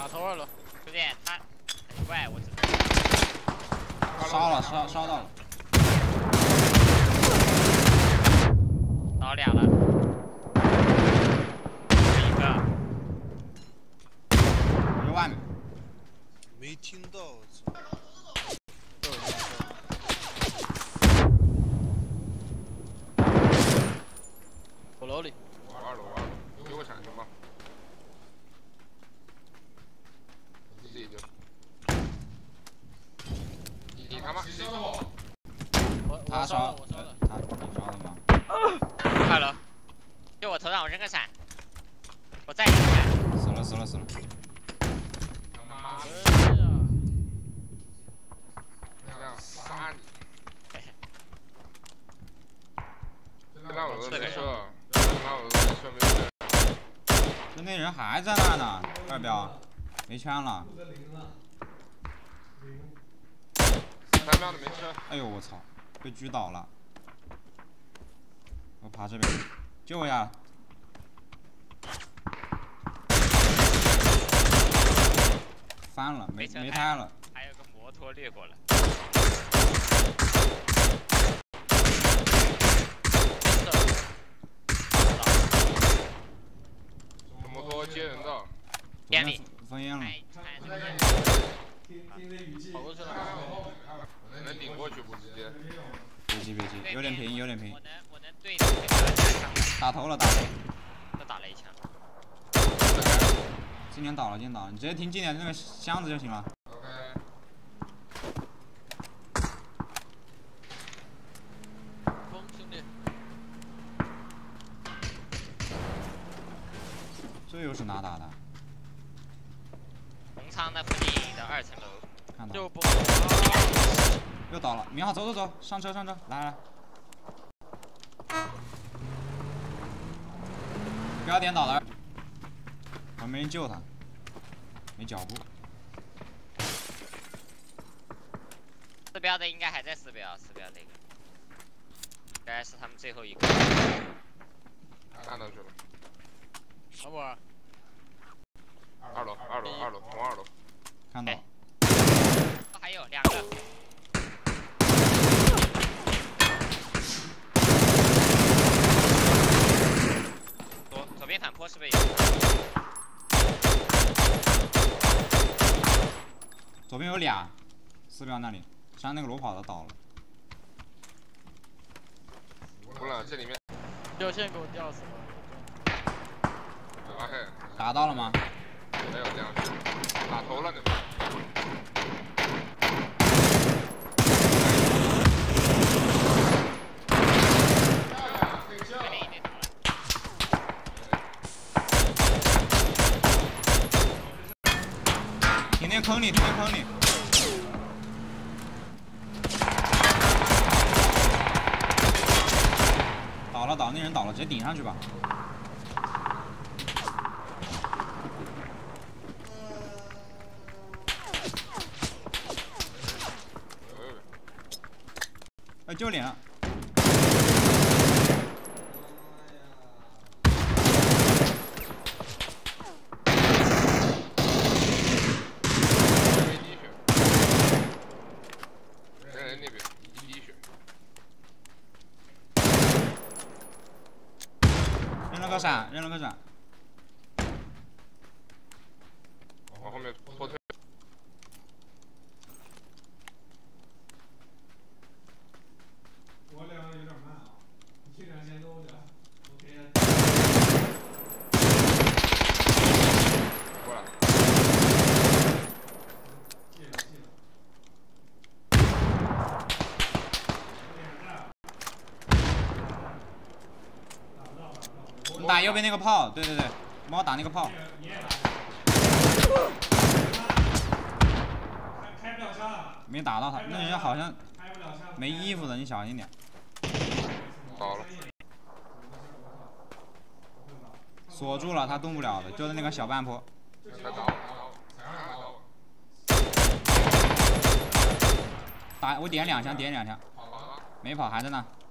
打头2楼， 兄弟，他很怪，我知道。 烧到了。 倒2了，一个。 我在外面。 没听到，我操！ 我楼里。 我2楼，给我闪行吗？自己丢。你他妈谁烧我？ 他烧， 我烧了。 他你烧了吗 2楼，就我头上我扔个闪，我再扔个闪。 死了。 这样杀你！那我的没车，那我的车没事。 那人还在那呢，2标，没枪了。 3秒的没车。 哎呦我操，被狙倒了。我爬这边，救我呀！翻了，没胎了。 还有个摩托掠过了。 摩托接人的。 烟里。 封烟了。 跑过去了。 能顶过去不直接？ 别急，有点平。 我能对着那个打头了。 又打了一枪。 今年倒了，你直接停今年那个箱子就行了。 攻兄弟。 这又是哪打的？ 红仓那附近的2层楼。 看到。又倒了，明浩走，上车，来。标点倒了，我没人救他，没脚步。 4标的应该还在4标那个，应该是他们最后一个。 看到去了。 小宝。 2楼，从2楼。 看到。 还有2个。左边反坡是不是有？ 左边有俩，4标那里，山那个裸跑的倒了。 不了，这里面。 掉线给我掉死了。 打到了吗？ 没有，2只，打头了那个。 停那坑里。倒，那人倒了，直接顶上去吧。哎，丢脸了。扔了个闪， 往后面拖退。 我两个有点慢啊，你这两先搂着，我给他。 过来。 记了。 你打右边那个炮，对，帮我打那个炮。 开不了枪了。 没打到他，那人好像没衣服的，你小心点。 倒了。 锁住了，他动不了的，就在那个小半坡。打我点2枪，没跑，还在那。